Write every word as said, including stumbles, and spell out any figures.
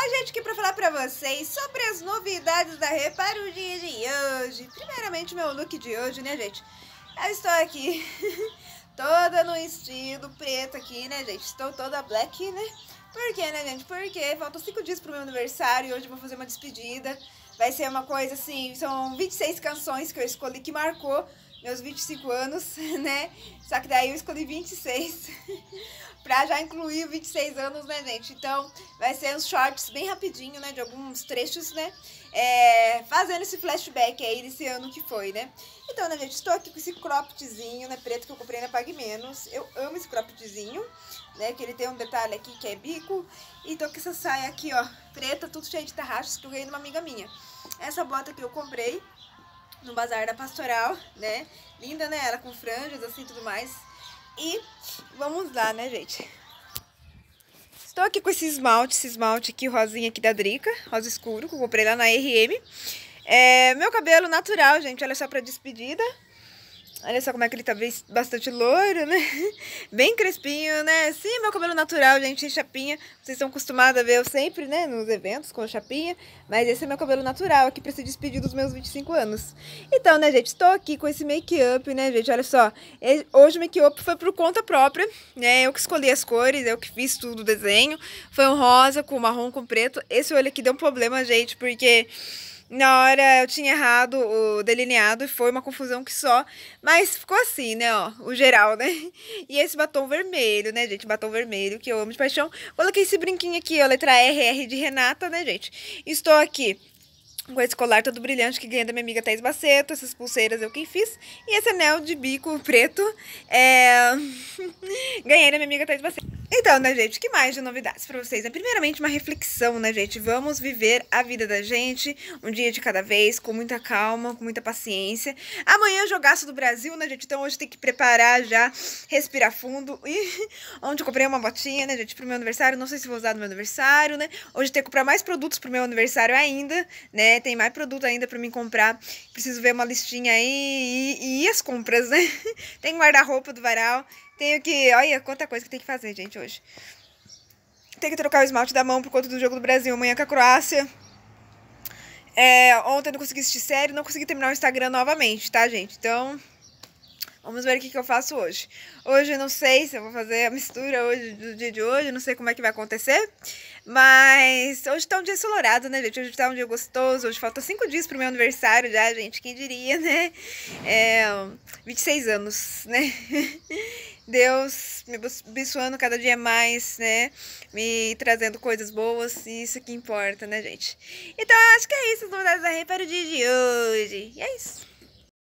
A gente aqui pra falar pra vocês sobre as novidades da Reparo dia de hoje. Primeiramente, meu look de hoje, né, gente? Eu estou aqui toda no estilo preto aqui, né, gente? Estou toda black, né? Por quê, né, gente? Porque faltam cinco dias pro meu aniversário e hoje eu vou fazer uma despedida. Vai ser uma coisa assim, são vinte e seis canções que eu escolhi que marcou meus vinte e cinco anos, né? Só que daí eu escolhi vinte e seis pra já incluir vinte e seis anos, né, gente? Então, vai ser uns shorts bem rapidinho, né, de alguns trechos, né? É, fazendo esse flashback aí desse ano que foi, né? Então, né, gente, estou aqui com esse croppedzinho, né, preto que eu comprei na Pague Menos. Eu amo esse croppedzinho, né, que ele tem um detalhe aqui que é bico. E tô com essa saia aqui, ó, preta, tudo cheio de tarraxos que eu ganhei de uma amiga minha. Essa bota que eu comprei no Bazar da Pastoral, né? Linda, né? Ela com franjas, assim, tudo mais. E vamos lá, né, gente? Estou aqui com esse esmalte, esse esmalte aqui, rosinha aqui da Drica, rosa escuro, que eu comprei lá na R M. É, meu cabelo natural, gente, olha só pra despedida. Olha só como é que ele tá bastante loiro, né? Bem crespinho, né? Sim, meu cabelo natural, gente, sem chapinha. Vocês estão acostumados a ver eu sempre, né? Nos eventos com chapinha. Mas esse é meu cabelo natural aqui pra se despedir dos meus vinte e cinco anos. Então, né, gente? Estou aqui com esse make-up, né, gente? Olha só. Hoje o make-up foi por conta própria, né? Eu que escolhi as cores, eu que fiz tudo o desenho. Foi um rosa com marrom com preto. Esse olho aqui deu um problema, gente, porque na hora eu tinha errado o delineado e foi uma confusão que só. Mas ficou assim, né, ó, o geral, né? E esse batom vermelho, né, gente? Batom vermelho, que eu amo de paixão. Coloquei esse brinquinho aqui, ó, letra R, R de Renata, né, gente? Estou aqui com esse colar todo brilhante que ganhei da minha amiga Thaís Baceto. Essas pulseiras eu quem fiz. E esse anel de bico preto, é... ganhei da minha amiga Thaís Baceto. Então, né, gente, que mais de novidades pra vocês? É primeiramente uma reflexão, né, gente? Vamos viver a vida da gente, um dia de cada vez, com muita calma, com muita paciência. Amanhã é jogaço do Brasil, né, gente? Então hoje tem que preparar já, respirar fundo. E onde eu comprei uma botinha, né, gente, pro meu aniversário. Não sei se vou usar no meu aniversário, né? Hoje tem que comprar mais produtos pro meu aniversário ainda, né? Tem mais produto ainda pra mim comprar. Preciso ver uma listinha aí e, e as compras, né? Tem guarda-roupa do varal. Tenho que... Olha quanta coisa que tem que fazer, gente, hoje. Tem que trocar o esmalte da mão por conta do jogo do Brasil amanhã com a Croácia. É, ontem eu não consegui assistir série, não consegui terminar o Instagram novamente, tá, gente? Então, vamos ver o que, que eu faço hoje. Hoje eu não sei se eu vou fazer a mistura hoje, do dia de hoje, não sei como é que vai acontecer. Mas hoje tá um dia ensolarado, né, gente? Hoje tá um dia gostoso, hoje falta cinco dias pro meu aniversário já, gente, quem diria, né? É, vinte e seis anos, né? Deus me abençoando cada dia mais, né? Me trazendo coisas boas, e isso que importa, né, gente? Então, acho que é isso, as novidades da Rê para o dia de hoje. E é isso.